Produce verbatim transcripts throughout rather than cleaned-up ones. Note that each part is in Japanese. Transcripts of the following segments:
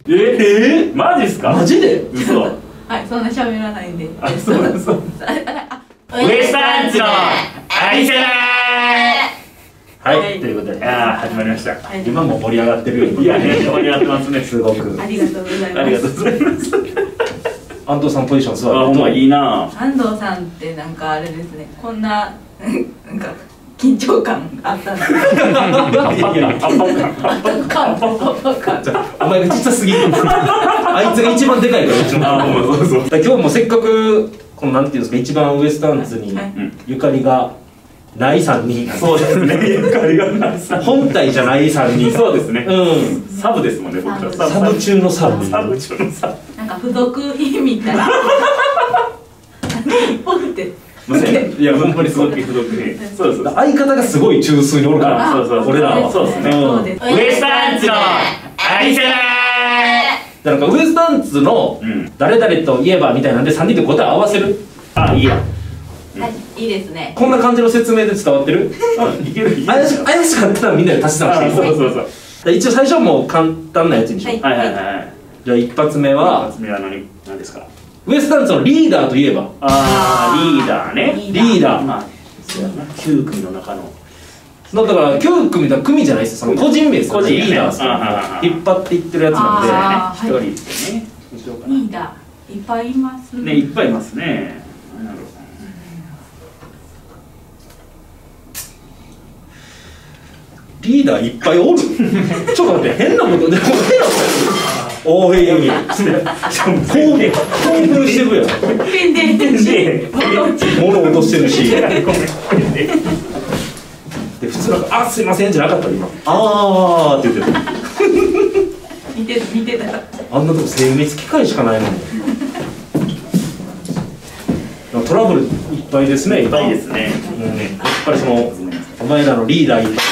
ええ、マジっすか？ マジで？ 嘘。 はい、そんな喋らないんで。 あ、そうです。ウエストランツのアリセラー。はい、ということで、ああ、始まりました。 今も盛り上がってるよ。 いや、盛り上がってますね。すごく。 ありがとうございます。 ありがとうございます。 安藤さんポジション座る。 あ、ほんまいいな。 安藤さんってなんかあれですね。こんななんか緊張感あったんです。 圧迫感。圧迫感。 お前がちっちゃすぎる。あいつが一番でかいから。 あ、そうそう。 今日もせっかくこのなんていうんですか、一番ウエスタンツにゆかりがないさんにん。 そうですね。ゆかりがないさんにん。 本体じゃないさんにん。 そうですね。 うん。 サブですもんね、僕ら。 サブ中のサブ。 サブ中のサブ。 なんか付属品みたいな。ポンって。 いや、ほんまにすごく付属品。そうです。 相方がすごい中枢におるから。 そうそう。 俺らは。 そうですね。ウエスタンツのアリセラー。 なんかウエスタンツの誰々といえばみたいなんでさんにんで答え合わせる。 あ、いいや。 はい、いいですね。 こんな感じの説明で伝わってる？ いける。 怪し怪しかったらみんなで足し算していこう。 そうそうそう。 一応最初はもう簡単なやつにしよう。 はいはいはい。 じゃあ一発目は一発目は何何ですか？ ウエスタンツのリーダーといえば。 ああ、リーダーね。 リーダー。 まあ、そうやな。きゅう組の中の。 だからきゅう組だ組じゃないですよ。その個人名ですよ。 個人リーダーですから引っ張っていってるやつなんで。 一人ですね。どうしようかな。 リーダーいっぱいいますね。いっぱいいますね。なるほど。 リーダーいっぱいおる。ちょっと待って、変なことでも変なことおーいやいや興奮してるやん。 ペンで物落としてるし。で普通なんか「あすいません」じゃなかった今「あー」って言ってた。 見て見てた。 あんなとこ精密機械しかないのに。トラブルいっぱいですね。 いっぱいですね。 やっぱりそのお前らのリーダーいっぱい。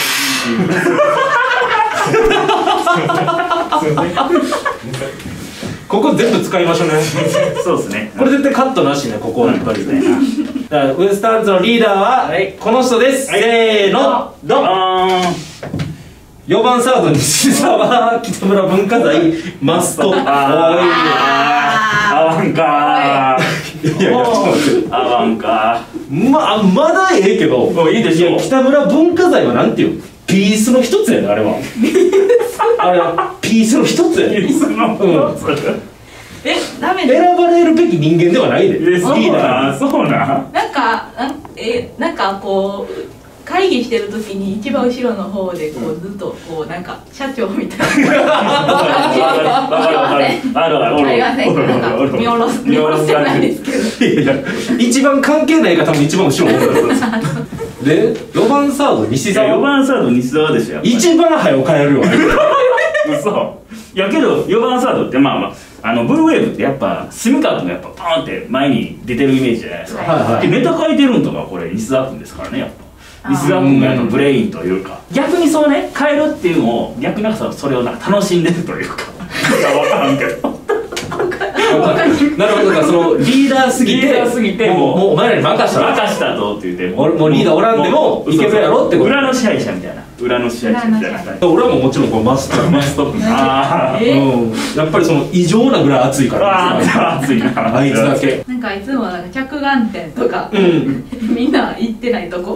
ここ全部使いましょうね。 そうですね。 これ絶対カットなしね、ここはやっぱりね。だからウエスタンツのリーダーはこの人です。せーの、ドン。よんばんサード西澤北村文化財マスト。ああ、合わんか。いやいや、ちょっと待って。合わんか。 まあまだええけど、 いいでしょ。 北村文化財はなんていう？ピースの一つやね、あれは。あれはピースの一つやね。 ピースの一つ。 え、ダメ選ばれるべき人間ではないで。リーダー。そうな。 なんか、え、なんかこう会議してる時に一番後ろの方でこうずっとこうなんか社長みたいな。ありません。なんか見下ろす見下ろしてないですけど。 いやいや、一番関係ないが多分一番後ろの方だった。で、よんばんサード西澤。 よんばんサード西澤でしょ。 一番早く帰るよ。 嘘。いやけどよんばんサードってまあまああのブルーウェーブってやっぱ住川君がやっぱパーンって前に出てるイメージじゃないですか。はいはい。でネタ書いてるんとかこれ西澤君ですからねやっぱ。西澤君がやっぱブレインというか逆にそうね変えるっていうのを逆になんかそれをなんか楽しんでるというか。いや分からんけど。 なるほど、そのリーダーすぎて、 リーダーすぎてもうお前らに任した任したぞって言ってもうリーダーおらんでもいけるやろってこと。 裏の支配者みたいな。裏の支配者みたいな。 俺はもうもちろんこうマスターマストップ。ああ、うん。やっぱりその異常なぐらい熱いから。 ああ、熱いな。 あいつだけ。 なんかいつもなんか着眼点とかみんな行ってないとこ。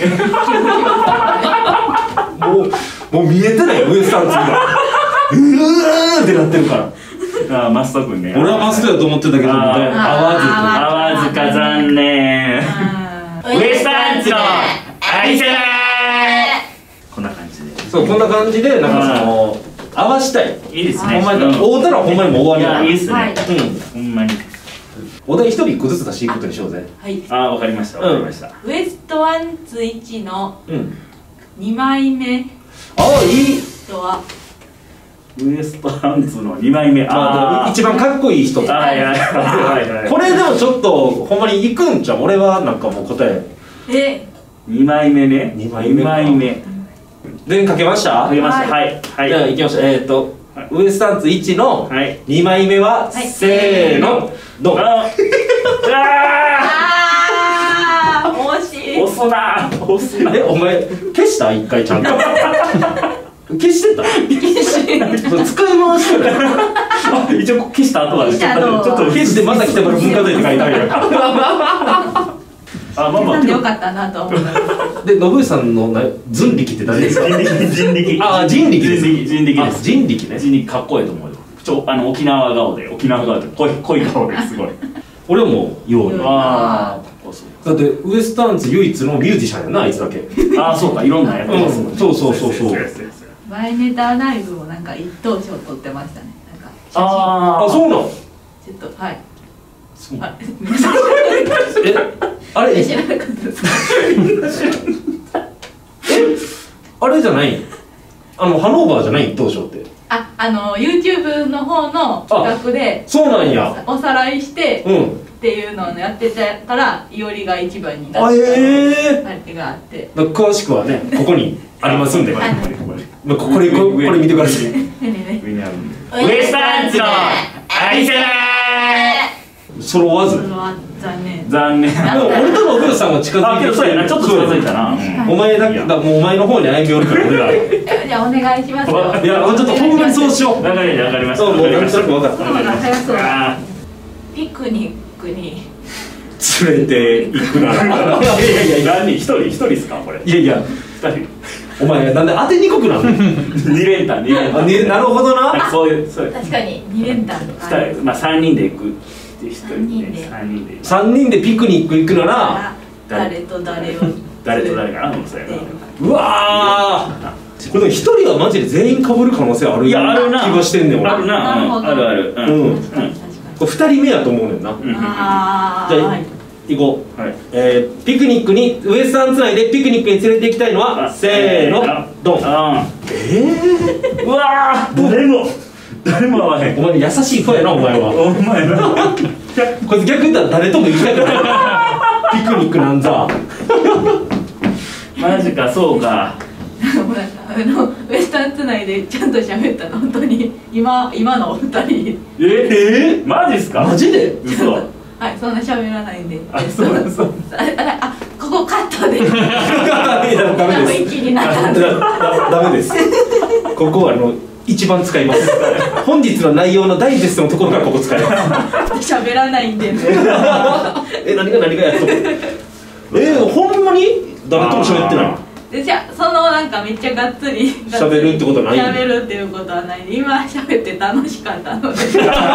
もうもう見えてないウエスタンツが。うーってなってるから。 ああ、マスト君ね。 俺はマストやと思ってたけど、合わず。 合わずか残念。ウエスタンツのアリセラー。こんな感じで。 そう、こんな感じで、なんかその合わしたい。 いいですね。 ほんまに、大田らほんまにもう終わりや。いいですね。 うん、 ほんまに。 お題一人一個ずつ出していくことにしようぜ。 はい。 ああ、わかりました。わかりました。 ウエストワンツいちのにまいめ。 ああ、いい。 とは。 ウエストランツのにまいめ。 ああ、一番かっこいい人。 はいはいはい。 これでもちょっとほんまにいくんちゃう。俺はなんかもう答え。 え。 にまいめね。 にまいめ。 にまいめ。 全書けました。 書けました。はいはい。 じゃあ行きましょう。えっとウエスタンツいちのにまいめはせーのドン。 ああ、惜しい。 押すな。押すな。 え、お前消した一回ちゃんと。消してた。 消して。 使い回してる。 一応消した後はちょっと消してまた北村文化財って書いてあるやん。 あ、まあまあよかったなと思った。 で、信義さんの人力って誰ですか？人力。 ああ、人力です。 人力です。 人力ね。 人力かっこいいと思うよ。ちょ、あの沖縄顔で、沖縄顔で濃い濃い顔ですごい。 俺はもうように。 ああ、 だってウエスタンツ唯一のミュージシャンやな、あいつだけ。 ああ、そうか、いろんなやってますもんね。 そうそうそうそう。 前ネタライブもなんか一等賞取ってましたね。なんかああ、そうなの。 ちょっとはい。 え、あれ知らなかったです。 え、あれじゃない？あのハノーバーじゃない一等賞って。 あ、あの YouTube の方の企画でそうなんや。 おさらいして、 うん、 っていうのをやってたらいおりが一番になった。 あ、ええ。 あれがあって。 詳しくはね、ここにありますんで。これこれこれ見てください。 ウエスタンツのアリセナー。 揃わず。 残念。 残念。 でも俺とのお父さんが近づいてきて、 ちょっと近づいたな。 お前だだもうお前の方に歩み寄るから俺ら。 じゃあお願いしますよ。 いや、ちょっとほんまにそうしよう。 わかりました、わかりました。 もうなんとなく分かった。 早そうだ。ピクニックに連れて行くな。いやいやいや、 何人？一人一人ですかこれ？ いやいや、 二人。 お前なんで当てにくくなるの？ 二連単、二連単。 なるほどな。 そういうそういう。 確かに二連単。 二人、まあ三人で行くって一人で。三人で。 三人でピクニック行くなら誰と誰を。 誰と誰かな、そうやな。 うわー。これ一人はマジで全員被る可能性ある。 いや、あるな。 気がしてんねん俺。 あるな。あるある。うん。 これ二人目やと思うねんな。 ああ。 じゃあ行こう。えー、ピクニックにウエスタンツ内でピクニックに連れて行きたいのはせーのドン。ええ。 うわー。誰も誰も合わへん。 お前優しい子やなお前は。 お前な。 こいつ逆に言ったら誰とも行きたくない。ピクニックなんざ。 マジか、そうか。 あのウエスタンツ内でちゃんと喋ったの本当に今今のお二人。 ええ、マジっすか？ マジで？ 嘘。 はい、そんな喋らないんで。 あ、そうそう。 あ、ここカットで。 ダメです。 一気になったんで。 ダメです。ここはあの一番使います。本日の内容のダイジェストのところからここ使います。 喋らないんで。 え、何が何がやっと。え、ほんまに誰とも喋ってない。 でじゃあそのなんかめっちゃがっつり喋るってことはない。 喋るっていうことはないんで、今喋って楽しかったので。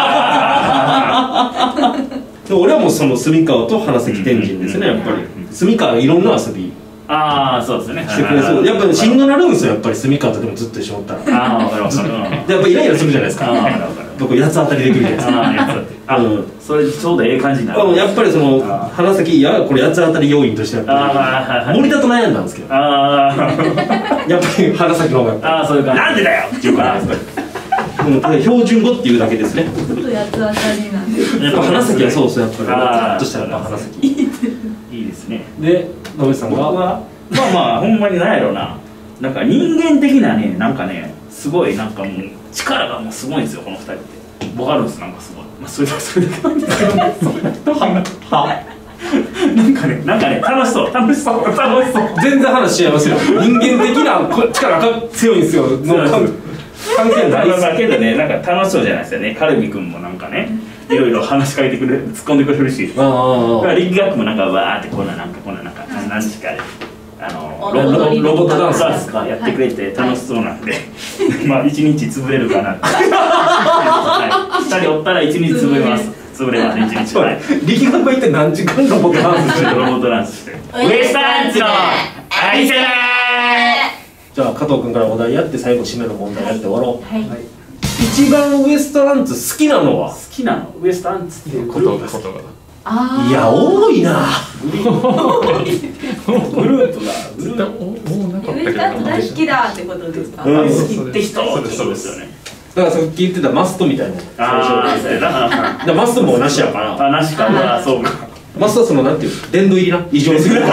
で俺はもうその住川と花咲天神ですね、やっぱり。住川いろんな遊びああ、そうですね。 してくれそう。やっぱりしんどなるんですよ、やっぱり住川とでもずっと一緒におったら。 ああ、分かる分かる。 でやっぱイライラするじゃないですか。僕八つ当たりできるじゃないですか。 ああ、八つ当たり。あ、それちょうどええ感じになる。 やっぱりその花咲いやこれ八つ当たり要因としてやっぱり森田と悩んだんですけど。ああ。やっぱり花咲の方が。 ああ、そういう感じ。なんでだよっていうか。 標準語っていうだけですね。 ちょっと八つ当たりなんで。 やっぱ花咲はそうそうやっぱり。カッとしたやっぱ花咲。 いいですね。 で、野口さんが。 まあまあほんまになんやろうな、なんか人間的なね、なんかね、すごいなんかもう力がもうすごいんですよこのふたりって。ボカルスなんかすごい、まあそれだけそれだけなんですけど、はなんかね、なんかね、楽しそう楽しそう楽しそう。 全然話違いますよ。人間的な力が強いんですよ。関係ないです。 だけどね、なんか楽しそうじゃないですよね。カルビ君もなんかね、いろいろ話しかけてくれる、突っ込んでくれるし、だから力学もなんかわーってこんななんかこんななんか何時かで。あのロボットダンスかやってくれて楽しそうなんで、まあ一日潰れるかなって。二人おったら一日潰れます。潰れます一日。 力学は一体何時間ロボットダンスしてる？ ロボットダンスして。ウエスタンツのアリセナー。 じゃあ加藤君からお題やって最後締めの問題やって終わろう。一番ウエスタンツ好きなのは？ 好きなのウエスタンツっていうことが。 いや多いな。 グループがグループウエスタンツ大好きだってことですか？ 好きって人そうですよね。 だからさっき言ってたマストみたいな。 ああ、そうやな。 でマストもなしやから。 あ、なしか。あ、そうか。 マストはそのなんていう殿堂入りな異常すぎる。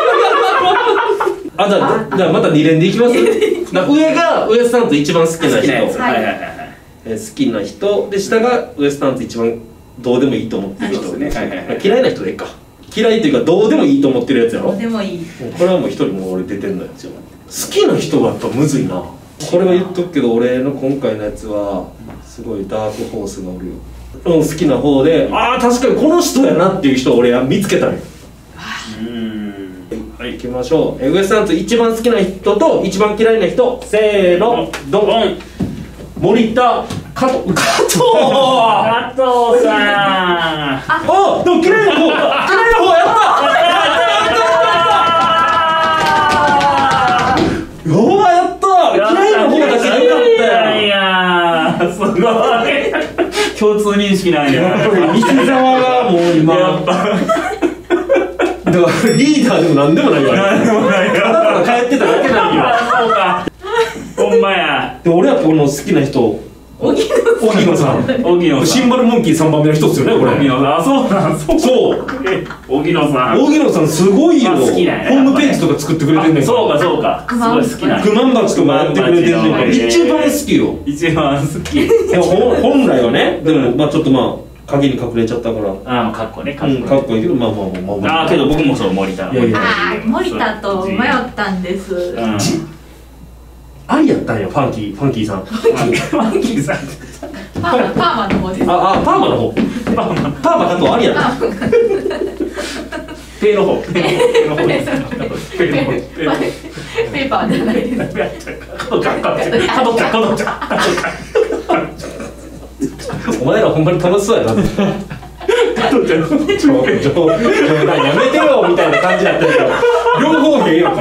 あ、じゃあじゃあまた二連でいきます。上がウエスタンツ一番好きな人。 はいはいはいはい。 好きな人で下がウエスタンツ一番どうでもいいと思ってる人。嫌いな人でいいか。嫌いというかどうでもいいと思ってるやつやろ。 どうでもいい。 これはもう一人もう俺出てんのやつよ。好きな人はやっぱむずいな。 これは言っとくけど俺の今回のやつはすごいダークホースがおるよ。うん、好きな方で、ああ確かにこの人やなっていう人を俺は見つけたのよ。はい、行きましょう。ウエストランド一番好きな人と一番嫌いな人、せーの、ドン。森田加藤加藤加藤さん。あ、 でも嫌いな方、嫌いな方やった。うわやった。嫌いな方だけでよかったよ。 いやすごい。共通認識なんや。 西澤がもう今。やっぱ。だからリーダーでもなんでもないよ。 なんでもないよ。 ただただ帰ってただけなんよ。 そうか。ほんまや。 で俺はこの好きな人。 荻野さん。 荻野さん。 シンバルモンキーさんばんめの人ですよねこれ。 荻野さん。あ、そうなん。そう。荻野さん。 荻野さんすごいよ。ホ好きなんや。 ームページとか作ってくれてんねん。 そうかそうか。すごい好きなんや。 クマンバチとかやってくれてんねん。一番好きよ。 一番好き。 本来はね。でもまあちょっとまあ。影に隠れちゃったから。 ああ、かっこね、かっこ。 かっこいいけど、まあまあまあまあ。 ああ、けど、僕もそう、森田。 ああ、森田と迷ったんです。 ありやったんや、ファンキー、ファンキーさん。ファンキーさん。 パーマ、パーマの方です。 ああ、パーマの方。パーマ、パーマ加藤ありやった。 ペーの方。ペーの方。 ペーパーじゃないです。 加藤ちゃん、加藤ちゃん、加藤ちゃん、加藤ちゃん。 お前らほんまに楽しそうやな。加藤ちゃん、ちょ、ちょ、やめてよみたいな感じだったけど、両方変やから。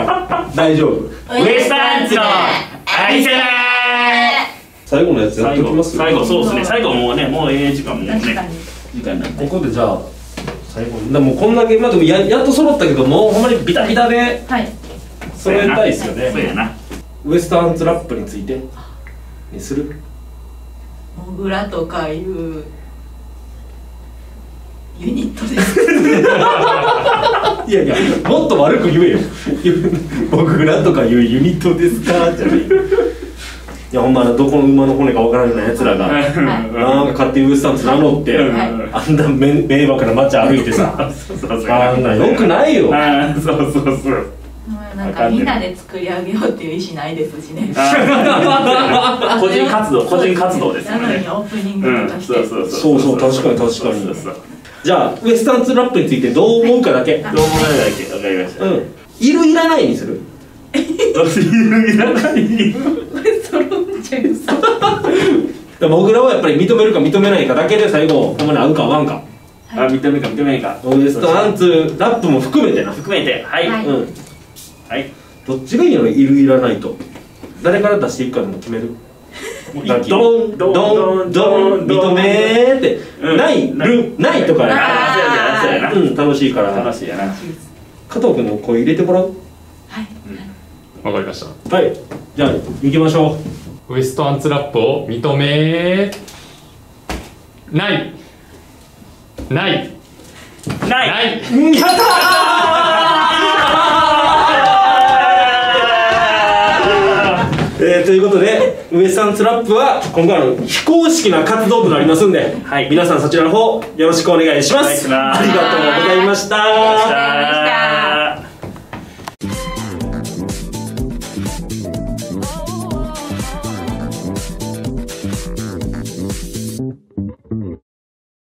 大丈夫。 ウエストランドのアリセナ。 最後のやつやっときます。 最後、そうですね。最後もうね、もうええ時間もね。時間になって。 ここでじゃあ、最後に、でもこんだけ、まあでもや、やっと揃ったけど、もうほんまにビタビタで。はい。揃えたいですよね。 そうやな。 ウエストランドラップについて。にする。 モグラとかいうユニットです。 いやいや、もっと悪く言えよ。モグラとかいうユニットですかじゃない。いやほんまどこの馬の骨かわからんようなやつらが、なんか勝手にウエストランド名乗って、あんな迷惑な街歩いてさ、あんなよくないよ。 そうそうそう。 なんかみんなで作り上げようっていう意思ないですしね。 個人活動、個人活動ですよね。 なのにオープニングとかして。 そうそう確かに確かに。じゃあウエストランドラップについてどう思うかだけ。どう思うかだけ。わかりました。うん。いるいらないにする。いるいらない。 そろっちゃうさ。 モグラはやっぱり認めるか認めないかだけで最後ほんまに合うか合わんか。 あ、認めるか認めないか。 ウエストランドラップも含めてな。 含めて、はい。うん。はい。 どっちがいいの？いるいらないと。誰から出していくかでも決める。ドンドンドン認めーってないるないとか。ああそうやな。うん楽しいから。 楽しいやな。 加藤君の声入れてもらう。 はい。 わかりました。 はい。じゃあ行きましょう。ウエストアンツラップを認めないないないない。 やったえー、ということでウエストランドラップは今回の非公式な活動となりますんで、はい、皆さんそちらの方よろしくお願いします。ありがとうございました。